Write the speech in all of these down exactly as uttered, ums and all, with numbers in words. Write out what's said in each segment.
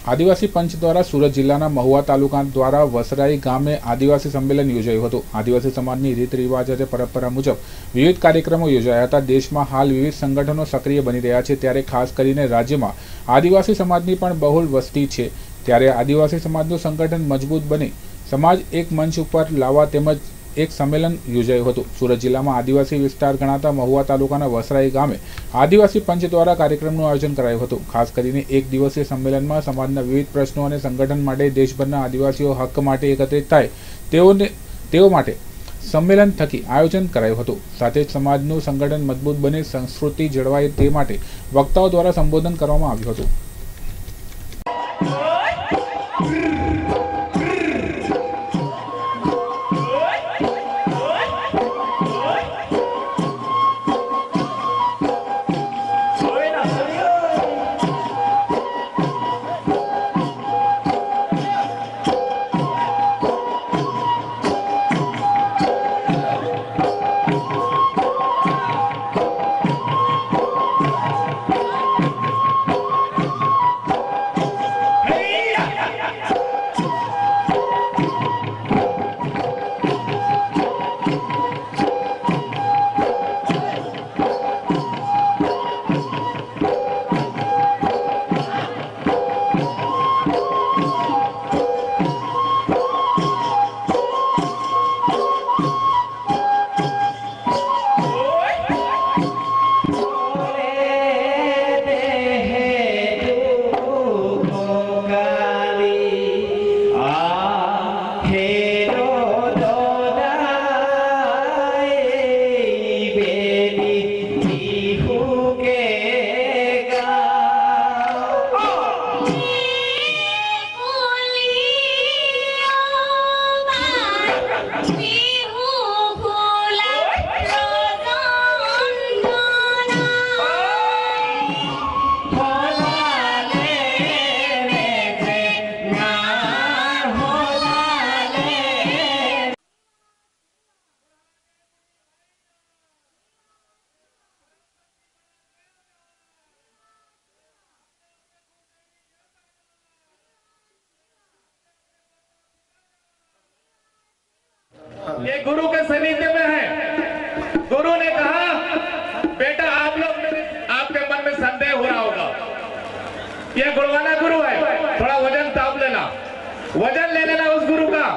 आदिवासी पंच द्वारा सूरत जिल्लाना महुआ तालुका द्वारा वसराई गामे आदिवासी संमेलन योजायुं हतुं। आदिवासी समाजनी रीत रिवाज अने परंपरा मुजब विविध कार्यक्रमों योजाया हता। देशमां हाल विविध संगठनो सक्रिय बनी रह्या छे, त्यारे खास करीने राज्यमां आदिवासी समाजनी पण बहुल वस्ती छे, त्यारे आदिवासी समाजनुं संगठन मजबूत बने समाज एक मंच पर लाववा तेमज एक सम्मेलन योजायुं हतुं। सूरत जिल्लामां आदिवासी विस्तार गणाता महुआ तालुकाना वसराई गामे आदिवासी पंच द्वारा कार्यक्रमनुं आयोजन करायुं हतुं। खास करीने एक दिवसीय संमेलनमां समाजना विविध प्रश्नों अने संगठन माटे देशभરના आदिवासीओ हक माटे एकत्रित थाय तेओने तेओ माटे सम्मेलन थकी आयोजन करायुं हतुं। साथे ज समाजनुं संगठन मजबूत बने संस्कृति जळवाय ते माटे वक्ताओ द्वारा संबोधन करवामां આવ્યું હતું। ये गुरु के सानिध्य में है। गुरु ने कहा, बेटा आप लोग आपके मन में संदेह हो रहा होगा, ये गुरुवाना गुरु है, थोड़ा वजन ताप लेना, वजन ले लेना उस गुरु का।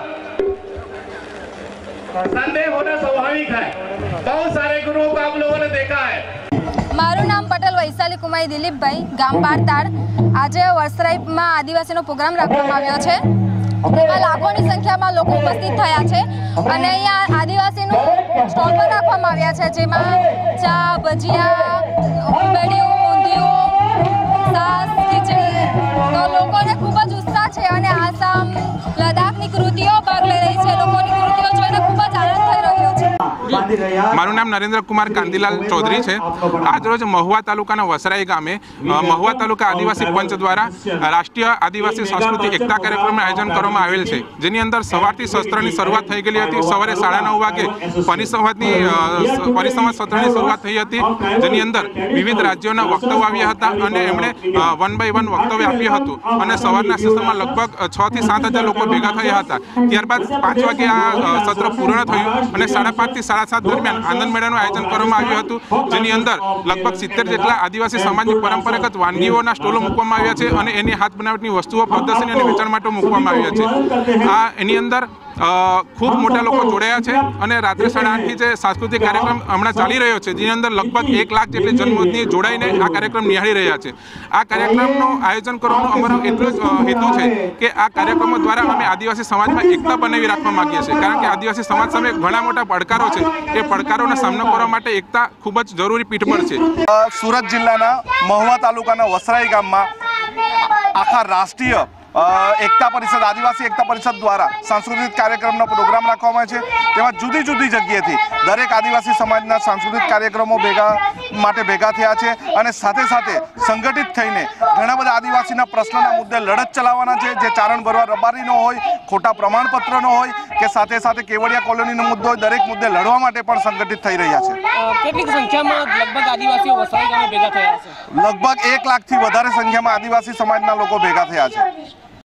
संदेह होना स्वाभाविक है, बहुत सारे गुरुओं को आप लोगों ने देखा है। मारू नाम पटेल वैशाली कुमारी दिलीप भाई, गाम पारताड़। आज वसराई में आदिवासी नो प्रोग्राम राखवामां आव्यो छे, जेमां लाखोनी संख्यामां लोको उपस्थित थया छे अने अहींया आदिवासीनुं स्टॉल पण राखवामां आव्या छे, जेमां चा, भजिया, उंबेडियुं, ऊंधियुं, सास, खीचड़ी। तो लोकोने खूब ज उत्साह छे अने आसाम, लद्दाखनी कृतिओ भाग लई रही छे। लोकोनी कृतिओ जोईने खूब ज आनंद थई रह्यो छे। मारू नाम नरेन्द्र कुमार कांदीलाल चौधरी है। आज रोज महुआ तालुकाना वसराई गामे महुआ तालुका आदिवासी पंच द्वारा राष्ट्रीय आदिवासी सांस्कृतिक एकता कार्यक्रम आयोजन करवामां आवेल छे, जेनी अंदर सवारथी सत्रनी शरूआत थई गेली हती। सवारे साढ़ा नौ वागे परिसंवादनी परिसंवाद सत्रनी शरूआत थई हती, जेनी अंदर विविध राज्योना वक्ताओ આવ્યા હતા અને એમણે વન બાય વન વક્તવ્ય આપ્યું હતું અને સવારના સેશનમાં લગભગ છ થી સાત હજાર લોકો ભેગા થયા હતા। ત્યારબાદ પાંચ વાગે આ સત્ર પૂર્ણ થયું અને સાડા પાંચ થી સાડા સાત દરમિયાન આનંદ મેળાનું આયોજન કરવામાં આવ્યું હતું, જેની અંદર લગભગ સિત્તેર જેટલા આદિવાસી સમાજની પરંપરાગત વાનગીઓના સ્ટોલો મૂકવામાં આવ્યા છે અને એની હાથ બનાવટની વસ્તુઓ પ્રદર્શની અને વેચાણ માટે મૂકવામાં આવ્યા છે। આ એની અંદર खूब मोटा लोग जोड़ाया है और रात्रे साढ़े आठ थी सांस्कृतिक कार्यक्रम हमणां चाली रह्यो छे, जेनी अंदर लगभग एक लाख जेटली जनमोजनी जोड़ाईने आ कार्यक्रम निहाળી रह्या छे। आ कार्यक्रमनो आयोजन करवानो अमारो एटलो ज हेतु छे के आ कार्यक्रमों द्वारा अमे आदिवासी समाज में एकता बनावी राखवा मांगीए छीए, कारण के आदिवासी समाज सामे घणा मोटा પડકારો छे। ए પડકારોનો सामनो करवा माटे एकता खूब ज जरूरी पीठबळ छे। सूरत जिल्लाना महुआ तालुकाना वसराई गाममां आखा राष्ट्रीय एकता परिषद आदिवासी एकता परिषद द्वारा सांस्कृतिक कार्यक्रमનો प्रोग्राम રાખવામાં છે, તેમાં જુદી જુદી જગ્યાએથી દરેક આદિવાસી સમાજના સાંસ્કૃતિક કાર્યક્રમો ભેગા માટે ભેગા થયા છે અને સાથે સાથે સંગઠિત થઈને ઘણા બધા આદિવાસીના પ્રશ્નના મુદ્દે લડત ચલાવવાના છે, જે ચારણ ભરવા રબારીનો હોય, ખોટા પ્રમાણપત્રનો હોય કે સાથે સાથે કેવડિયા કોલોનીનો મુદ્દો હોય, દરેક મુદ્દે લડવા માટે પણ સંગઠિત થઈ રહ્યા છે। કેટલીક સંખ્યામાં લગભગ આદિવાસીઓ વસરાઈ ગામે ભેગા થયા છે? લગભગ એક લાખથી વધારે સંખ્યામાં આદિવાસી સમાજના લોકો ભેગા થયા છે।